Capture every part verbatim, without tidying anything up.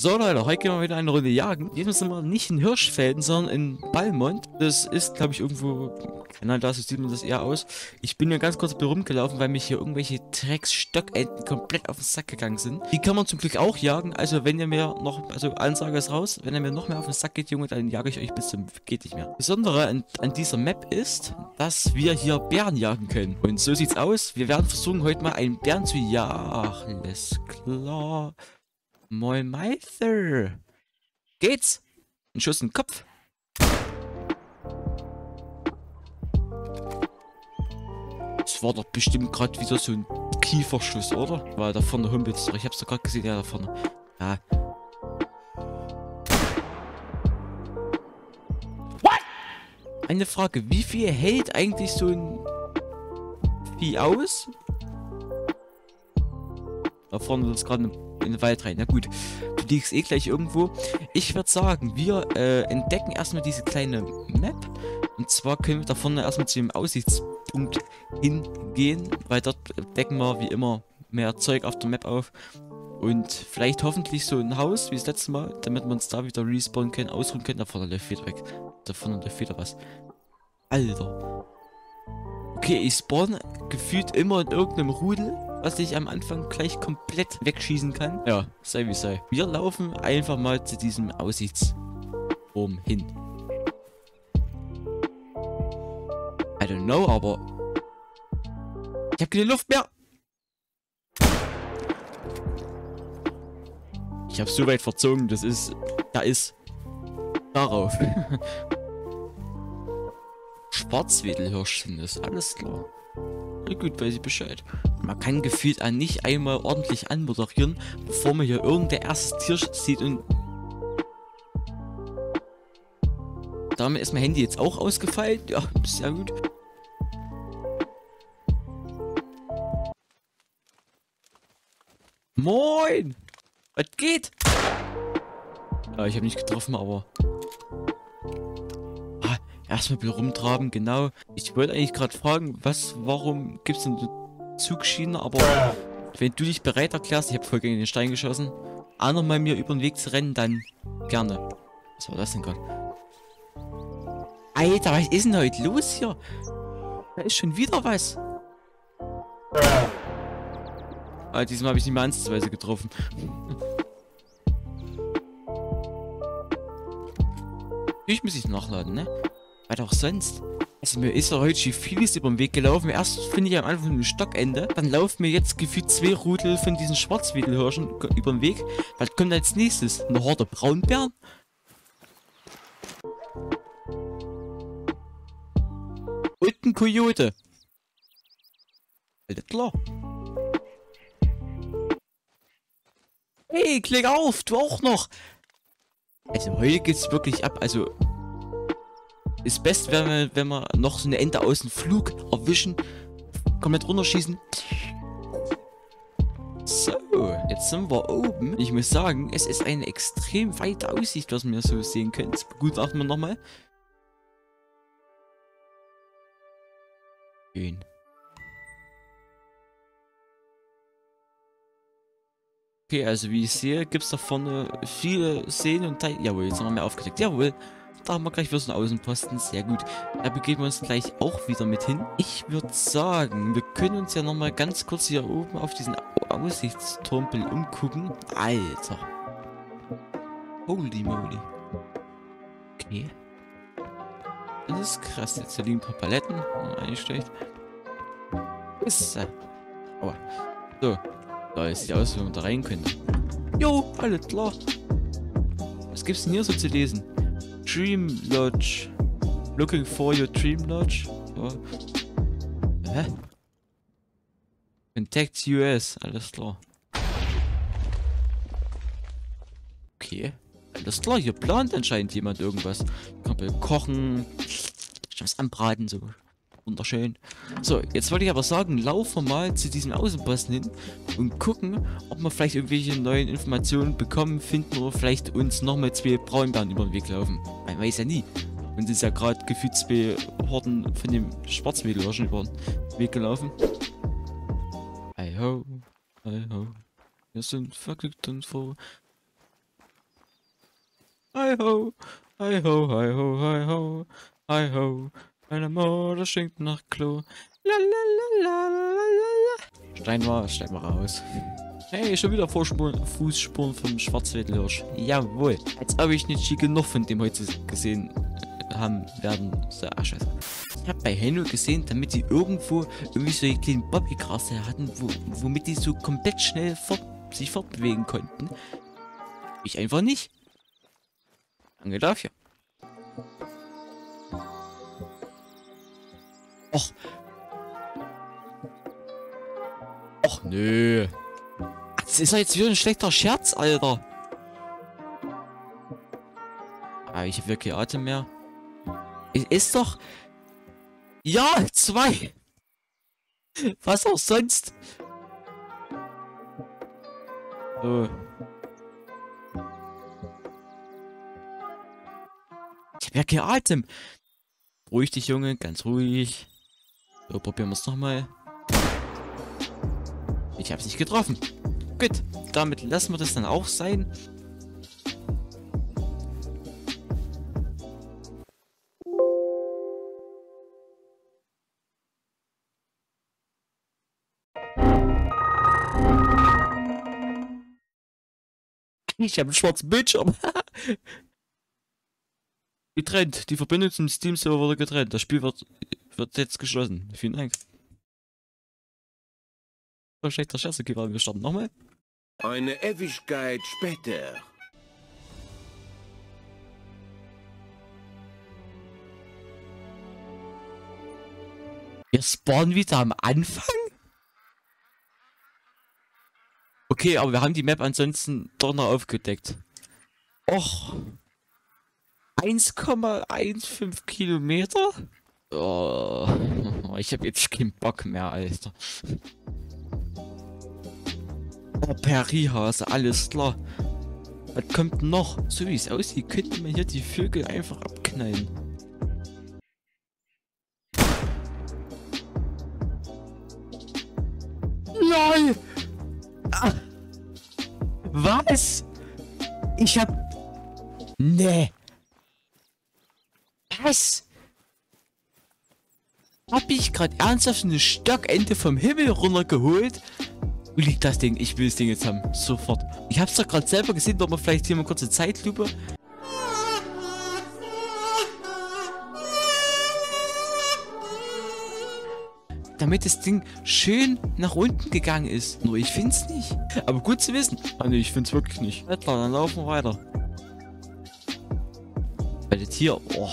So Leute, heute gehen wir wieder eine Runde jagen. Diesmal sind wir nicht in Hirschfelden, sondern in Balmont. Das ist, glaube ich, irgendwo... Nein, da sieht man das eher aus. Ich bin ja ganz kurz rumgelaufen, weil mich hier irgendwelche Drecksstockenten komplett auf den Sack gegangen sind. Die kann man zum Glück auch jagen. Also wenn ihr mir noch... Also Ansage ist raus. Wenn ihr mir noch mehr auf den Sack geht, Junge, dann jage ich euch bis zum... Geht nicht mehr. Das Besondere an, an dieser Map ist, dass wir hier Bären jagen können. Und so sieht's aus. Wir werden versuchen, heute mal einen Bären zu jagen. Alles klar. Moin Meister. Geht's? Ein Schuss in den Kopf. Das war doch bestimmt gerade wieder so ein Kieferschuss, oder? Weil da vorne humpelt's doch. Ich hab's doch gerade gesehen, ja, da vorne. Ja. What? Eine Frage, wie viel hält eigentlich so ein Vieh aus? Da vorne ist gerade in den Wald rein. Na gut, du liegst eh gleich irgendwo. Ich würde sagen, wir äh, entdecken erstmal diese kleine Map. Und zwar können wir da vorne erstmal zu dem Aussichtspunkt hingehen, weil dort decken wir wie immer mehr Zeug auf der Map auf. Und vielleicht hoffentlich so ein Haus wie das letzte Mal, damit wir uns da wieder respawnen können, ausruhen können. Da vorne läuft wieder weg. Da vorne läuft wieder was. Alter. Okay, ich spawn gefühlt immer in irgendeinem Rudel, was ich am Anfang gleich komplett wegschießen kann. Ja, sei wie sei. Wir laufen einfach mal zu diesem Aussichtsturm hin. I don't know, aber... Ich habe keine Luft mehr! Ich habe so weit verzogen, das ist... Da ist... Darauf. Schwarzwedelhirsch sind das, alles klar. Na gut, weiß ich Bescheid. Man kann gefühlt an nicht einmal ordentlich anmoderieren, bevor man hier irgendein erstes Tier sieht und... Damit ist mein Handy jetzt auch ausgefallen. Ja, sehr gut. Moin! Was geht? Ja, ich habe nicht getroffen, aber... Ah, erstmal ein bisschen rumtraben, genau. Ich wollte eigentlich gerade fragen, was, warum gibt es denn eine Zugschiene, aber wenn du dich bereit erklärst, ich habe voll gegen den Stein geschossen, einer mal mir über den Weg zu rennen, dann gerne. Was war das denn gerade? Alter, was ist denn heute los hier? Da ist schon wieder was. Ah, diesmal habe ich nicht mehr ansatzweise getroffen. Ich muss ich nachladen, ne? Was auch sonst. Also mir ist ja heute schon vieles über den Weg gelaufen. Erst finde ich am Anfang ein Stockende. Dann laufen mir jetzt gefühlt zwei Rudel von diesen Schwarzwedelhirschen über den Weg. Was kommt als nächstes? Eine Horde Braunbären? Und ein Kojote. Alles klar. Hey, klick auf, du auch noch. Also heute geht's wirklich ab, also ist best, wenn wir, wenn wir noch so eine Ente aus dem Flug erwischen, komplett runterschießen. So, jetzt sind wir oben. Ich muss sagen, es ist eine extrem weite Aussicht, was wir so sehen können. Das begutachten wir nochmal. Schön. Okay, also wie ich sehe, gibt es da vorne viele Seen und Teile. Jawohl, jetzt haben wir mehr aufgedeckt. Jawohl, da haben wir gleich wieder so einen Außenposten. Sehr gut. Da begeben wir uns gleich auch wieder mit hin. Ich würde sagen, wir können uns ja nochmal ganz kurz hier oben auf diesen Aussichtsturmpel umgucken. Alter. Holy moly. Okay. Das ist krass. Jetzt hier liegen ein paar Paletten. Eigentlich schlecht. Ist äh. Aua. So. Da ist die aus, wenn man da rein könnte. Jo, alles klar. Was gibt's denn hier so zu lesen? Dream Lodge. Looking for your Dream Lodge. Oh. Hä? Contact U S. Alles klar. Okay. Alles klar, hier plant anscheinend jemand irgendwas. Kann man kochen. Was anbraten, so. Wunderschön. So, jetzt wollte ich aber sagen, laufen wir mal zu diesem Außenposten hin und gucken, ob wir vielleicht irgendwelche neuen Informationen bekommen, finden oder vielleicht uns nochmal zwei Braunbären über den Weg laufen. Man weiß ja nie. Und es ist ja gerade gefühlt zwei Horden von dem Schwarzwedelhirschen über den Weg gelaufen. Hi ho, hi ho. Wir sind verglückt und froh. hi ho, hi ho, hi ho, hi ho, hi ho. Meine Mutter stinkt nach Klo. La la la la la la. Stein war, stein mal raus. Hey, schon wieder Vorspuren, Fußspuren vom Schwarzwildhirsch. Jawohl. Als ob ich nicht genug von dem heute gesehen haben werden. So, ach scheiße. Ich habe bei Henno gesehen, damit die irgendwo irgendwie so die kleinen Bobbygrasse hatten, wo, womit die so komplett schnell fort, sich fortbewegen konnten. Ich einfach nicht. Danke dafür. Och. Och nö. Das ist doch jetzt wieder ein schlechter Scherz, Alter. Aber ich habe wirklich Atem mehr. Es ist doch... Ja, zwei. Was auch sonst. So. Ich habe ja keinen Atem. Ruhig dich, Junge, ganz ruhig. So, probieren wir es nochmal. Ich habe es nicht getroffen. Gut, damit lassen wir das dann auch sein. Ich habe einen schwarzen Bildschirm. Getrennt. Die Verbindung zum Steam-Server wurde getrennt. Das Spiel wird, wird jetzt geschlossen. Vielen Dank. So schlechter Scherz. Okay, wir starten nochmal. Eine Ewigkeit später. Wir spawnen wieder am Anfang? Okay, aber wir haben die Map ansonsten doch noch aufgedeckt. Och. eins Komma fünfzehn Kilometer? Oh, ich habe jetzt keinen Bock mehr, Alter. Oh, Perihase, alles klar. Was kommt noch? So wie es aussieht, könnte man hier die Vögel einfach abknallen. LOL! Ah. Was? Ich hab... Nee. Was? Hab ich gerade ernsthaft eine Stockente vom Himmel runtergeholt? Wo liegt das Ding? Ich will das Ding jetzt haben. Sofort. Ich hab's doch gerade selber gesehen, doch mal vielleicht hier mal kurze Zeitlupe. Damit das Ding schön nach unten gegangen ist. Nur ich find's nicht. Aber gut zu wissen. Ah ne, ich find's wirklich nicht. Na klar, dann laufen wir weiter. Weil das hier... Oh.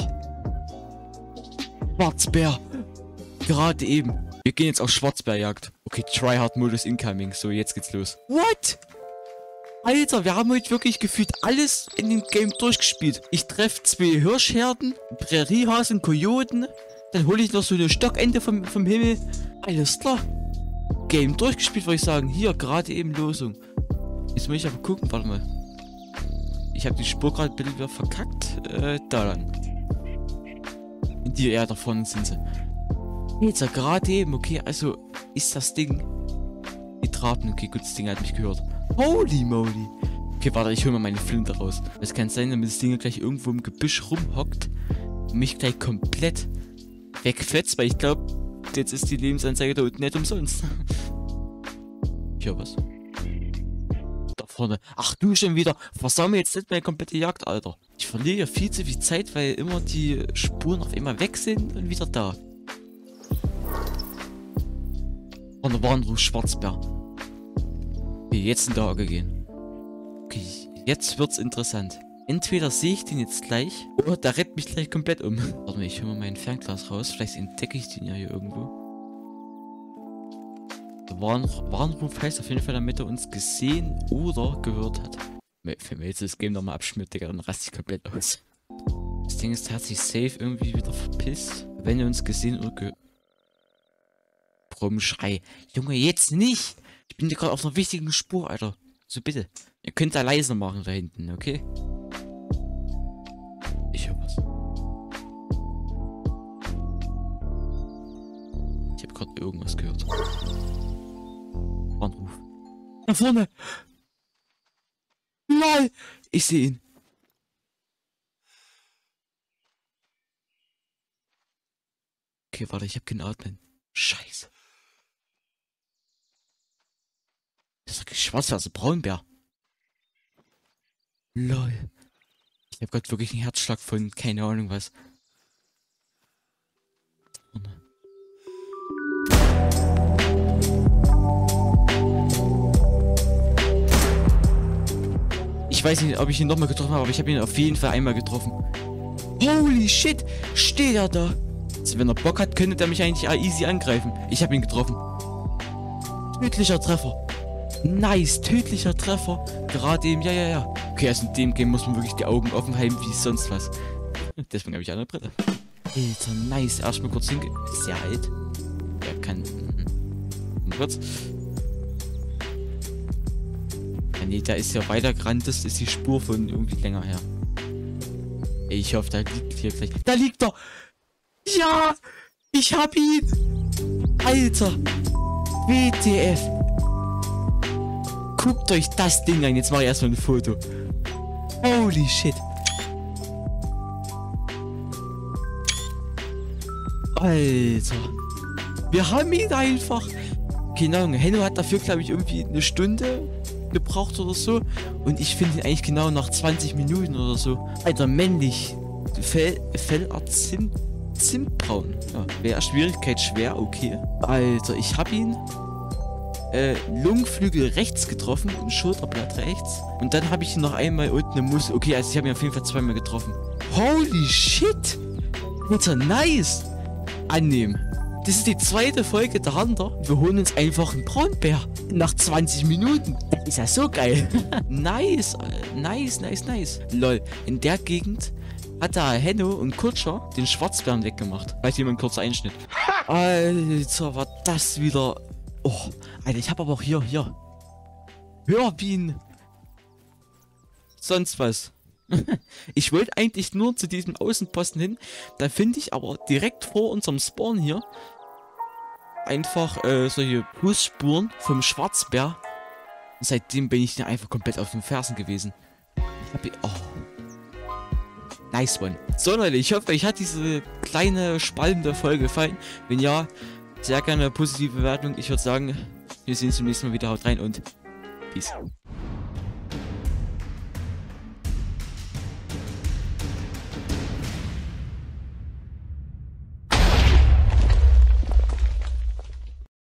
Schwarzbär. Gerade eben. Wir gehen jetzt auf Schwarzbärjagd. Okay, Tryhard-Modus incoming. So, jetzt geht's los. What? Alter, wir haben heute wirklich gefühlt alles in dem Game durchgespielt. Ich treffe zwei Hirschherden, Präriehasen, Kojoten. Dann hole ich noch so eine Stockente vom, vom Himmel. Alles klar. Game durchgespielt, würde ich sagen. Hier, gerade eben Losung. Jetzt muss ich aber gucken, warte mal. Ich habe die Spur gerade bitte wieder verkackt. Äh, da dann. In die ja, da vorne sind sie. Jetzt gerade eben, okay, also ist das Ding. Die Traten, okay, gut, das Ding hat mich gehört. Holy moly. Okay, warte, ich hole mal meine Flinte raus. Es kann sein, damit das Ding gleich irgendwo im Gebüsch rumhockt und mich gleich komplett wegfetzt, weil ich glaube, jetzt ist die Lebensanzeige da unten nicht umsonst. Hier was. Da vorne. Ach du schon wieder. Versammle jetzt nicht meine komplette Jagd, Alter. Ich verliere viel zu viel Zeit, weil immer die Spuren auf einmal weg sind und wieder da. Vorne war ein Schwarzbär. Okay, jetzt in der Auge gehen. Okay, jetzt wird's interessant. Entweder sehe ich den jetzt gleich, oder der rennt mich gleich komplett um. Warte mal, ich hole mal mein Fernglas raus. Vielleicht entdecke ich den ja hier irgendwo. Warn Warnruf heißt auf jeden Fall, damit er uns gesehen oder gehört hat. Wenn mir jetzt das Game nochmal abschmiert, Digga, dann raste ich komplett aus. Das Ding ist, der hat sich safe irgendwie wieder verpisst. Wenn er uns gesehen oder gehört. Rumschrei. Junge, jetzt nicht! Ich bin hier gerade auf einer wichtigen Spur, Alter. So bitte. Ihr könnt da leise machen da hinten, okay? Ich höre was. Ich habe gerade irgendwas gehört. Warnruf. Da vorne! Nein! Ich sehe ihn. Okay, warte, ich habe keinen Atmen. Scheiße. Das ist doch schwarz, also Braunbär. Lol. Ich habe gerade wirklich einen Herzschlag von keine Ahnung was. Ich weiß nicht, ob ich ihn nochmal getroffen habe, aber ich habe ihn auf jeden Fall einmal getroffen. Holy shit, steht er da. Also wenn er Bock hat, könnte er mich eigentlich easy angreifen. Ich habe ihn getroffen. Tödlicher Treffer. Nice, tödlicher Treffer. Gerade eben, ja, ja, ja. Okay, also in dem Game muss man wirklich die Augen offen halten wie sonst was. Deswegen habe ich eine Brille. Alter, nice. Erstmal kurz hinge... Sehr alt. Er kann... Und kurz. Ja, nee, da ist ja weitergerannt. Das ist die Spur von irgendwie länger her. Ey, ich hoffe, da liegt hier gleich... Da liegt er! Ja! Ich hab ihn! Alter! W T F! Guckt euch das Ding an. Jetzt mache ich erstmal ein Foto. Holy shit. Alter. Wir haben ihn einfach. Keine Ahnung. Henno hat dafür, glaube ich, irgendwie eine Stunde gebraucht oder so. Und ich finde ihn eigentlich genau nach zwanzig Minuten oder so. Alter, männlich. Fell, Fellart Zimt, Zimtbraun. Ja, wäre Schwierigkeit schwer, okay. Alter, ich hab ihn. Äh, Lungenflügel rechts getroffen und Schulterblatt rechts. Und dann habe ich ihn noch einmal unten im Muskel. Okay, also ich habe ihn auf jeden Fall zweimal getroffen. Holy shit! Alter, nice! Annehmen. Das ist die zweite Folge der Hunter. Wir holen uns einfach einen Braunbär. Nach zwanzig Minuten. Das ist ja so geil. Nice, nice, nice, nice. Lol, in der Gegend hat da Henno und Kutscher den Schwarzbären weggemacht. Vielleicht jemand kurz Einschnitt. Alter, war das wieder... Oh, Alter, ich habe aber auch hier, hier. Hörbienen. Sonst was. Ich wollte eigentlich nur zu diesem Außenposten hin. Da finde ich aber direkt vor unserem Spawn hier einfach äh, solche Fußspuren vom Schwarzbär. Und seitdem bin ich einfach komplett auf den Fersen gewesen. Ich hab hier, oh. Nice one. So Leute, ich hoffe, euch hat diese kleine spannende Folge gefallen. Wenn ja, sehr gerne eine positive Bewertung. Ich würde sagen, wir sehen uns zum nächsten Mal wieder. Haut rein und Peace.